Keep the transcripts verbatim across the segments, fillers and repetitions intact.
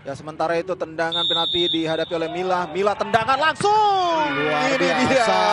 Ya sementara itu tendangan penalti dihadapi oleh Mila. Mila tendangan langsung. Luar Ini biasa. dia.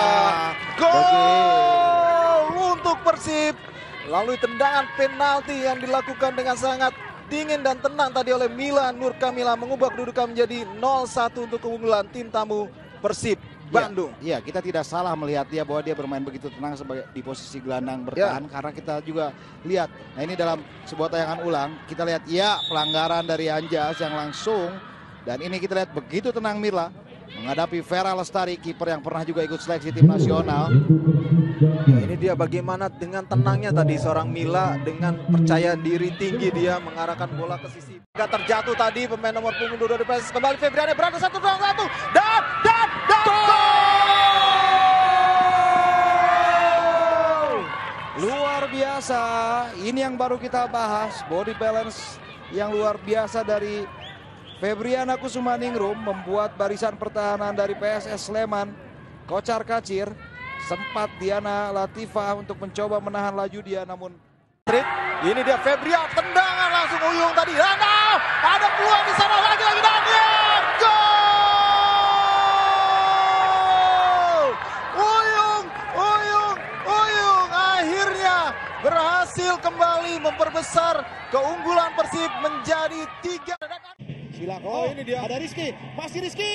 Gol untuk Persib. Lalu tendangan penalti yang dilakukan dengan sangat dingin dan tenang tadi oleh Mila Nur Kamila mengubah kedudukan menjadi nol satu untuk keunggulan tim tamu Persib Bandung. Iya, ya, kita tidak salah melihat dia bahwa dia bermain begitu tenang sebagai di posisi gelandang bertahan ya. Karena kita juga lihat, nah ini dalam sebuah tayangan ulang kita lihat ya pelanggaran dari Anjas yang langsung, dan ini kita lihat begitu tenang Mila menghadapi Vera Lestari, kiper yang pernah juga ikut seleksi tim nasional. Ini dia bagaimana dengan tenangnya tadi seorang Mila, dengan percaya diri tinggi dia mengarahkan bola ke sisi. Gak terjatuh tadi pemain nomor punggung dua dari P S S kembali Febriani berada satu dua satu dan dan dan gol! Luar biasa. Ini yang baru kita bahas, body balance yang luar biasa dari Febriana Kusumaningrum membuat barisan pertahanan dari P S S Sleman kocar kacir. Sempat Diana Latifah untuk mencoba menahan laju dia, namun ini dia Febria tendangan langsung Uyung tadi. Dan oh, ada peluang di sana lagi lagi dan ya, gol! Uyung, Uyung, Uyung akhirnya berhasil kembali memperbesar keunggulan Persib menjadi tiga. Silang. Oh, ini dia. Ada Rizky, masih Rizky.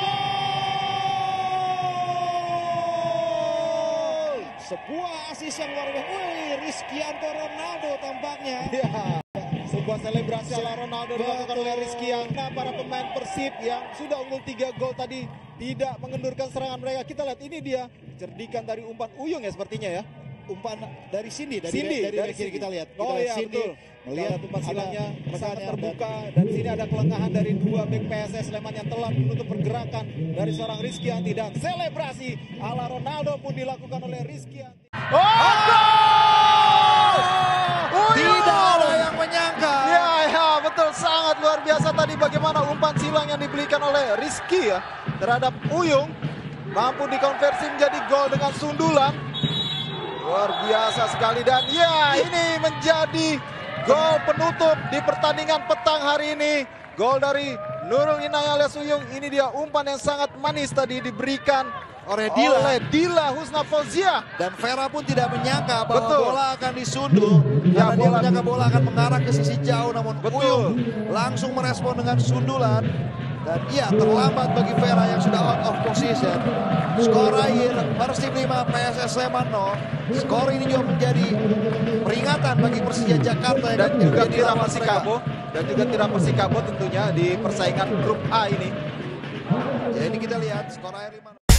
Sebuah asis yang luar biasa. Wih, Rizkyanto Ronaldo tampaknya. Ya, sebuah selebrasi ala Ronaldo dilakukan oleh Rizkyanto. Para pemain Persib yang sudah unggul tiga gol tadi tidak mengendurkan serangan mereka. Kita lihat ini dia cerdikan dari umpan Uyung ya sepertinya ya. Umpan dari Cindy, dari Cindy, dari, dari, dari kiri kita lihat. Kita oh lihat iya Cindy, betul. Melihat umpan silangnya sangat terbuka dan, dan sini ada kelengahan dari dua bek P S S Sleman yang telah menutup pergerakan dari seorang Rizkyanti, dan selebrasi ala Ronaldo pun dilakukan oleh Rizkyanti. Oh, gol! Tidak ada yang menyangka. Ya, ya, betul, sangat luar biasa tadi bagaimana umpan silang yang diberikan oleh Rizky ya terhadap Uyung, mampu dikonversi menjadi gol dengan sundulan. Luar biasa sekali, dan ya ini menjadi gol penutup di pertandingan petang hari ini. Gol dari Nurul Inayah alias Uyung. Ini dia umpan yang sangat manis tadi diberikan oleh Dila, oleh Dila Husna Fauzia. Dan Vera pun tidak menyangka bahwa Betul. bola akan disundul. Ya, Karena bola. dia menyangka bola akan mengarah ke sisi jauh, namun Betul. Uyung langsung merespon dengan sundulan. Dan iya, terlambat bagi Vera yang sudah out of position. Skor akhir Persib lima P S S Sleman nol. Skor ini juga menjadi peringatan bagi Persija Jakarta Dan juga Tira lawan Persikabo dan juga Tira Persikabo tentunya di persaingan grup A ini. Ya, ini kita lihat skor akhir lima nol.